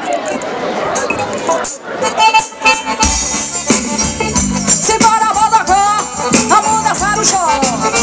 Simbora, Bodocó, vamos dançar o show.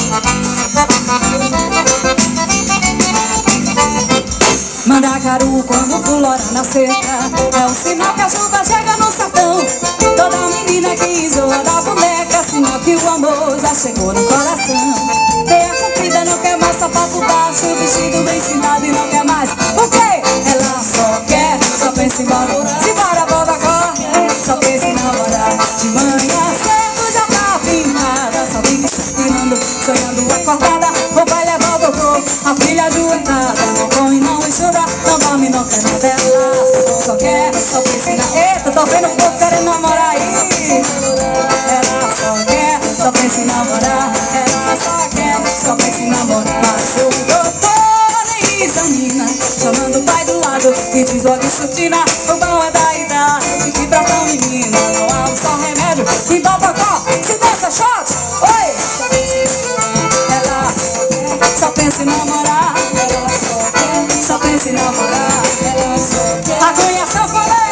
Mandacaru quando fulora na seca é um sinal que a chuva chega no sertão. Toda menina que enjoa da boneca é sinal que o amor já chegou no coração. Meia comprida não quer mais sapato baixo, vestido bem ensinado e não quer mais. Por quê? Ela só pensa em namorar. Simbora, Bodocó, só pensa em namorar. De manhã cedo já tá afinada, só vive suspirando, sonhando acordada. O pai leva o doutor, a filha ajoelhada. Não come, não enxuga, não dorme, não quer nada dela. Só quer, só pensa em namorar. Eita, tô vendo o povo querendo namorar aí. Ela só quer, só pensa em namorar. Ela só quer, só pensa em namorar. Mas o doutor nem examina, chamando o pai do lado e diz logo chutina. O bom é da idade que pra tão menina não há um só remédio. E Bodocó, se dança shot, oi! Ela só pensa em namorar. Ela só pensa em namorar. Ela só quer. A cunhação falei!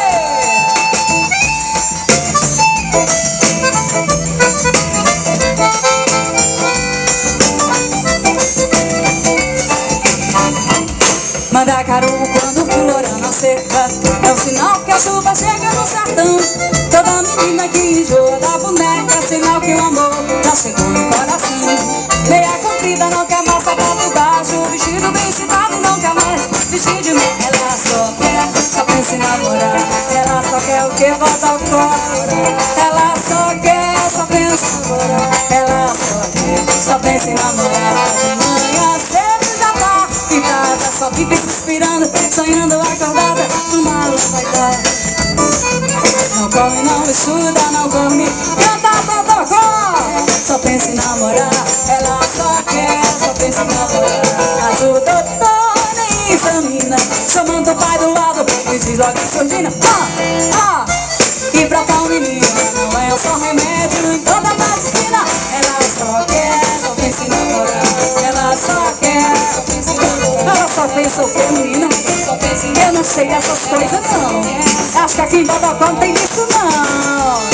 Mandacaru quando fulora na seca é o sinal que a chuva chega no sertão. Toda menina que enjoa da boneca é sinal que o amor já chegou no coração. Meia comprida não quer mais sapato baixo, vestido bem citado não quer mais vestir de mim. Ela só quer, só pensa em namorar. Ela só quer o que volta ao coro. Ela só quer, só pensa em namorar. Ela só quer, só pensa em namorar. De manhã cedo já tá pintada, só vive suspirando, sonhando acordada. Uma lua vai dar. Não come, não estuda, não dorme, canta Bodocó. Só pensa em namorar. Ela só quer, só pensa em namorar. Mas o doutor nem examina, chamando o pai do lado e diz logo surdina. E pra tal menina não é só remédio em toda a medicina. Ela só quer, só pensa em namorar. Ela só quer, só pensa em namorar. Ela só pensa o que, menina? Eu não sei essas coisas não. Acho que aqui em Bodocó não tem isso não.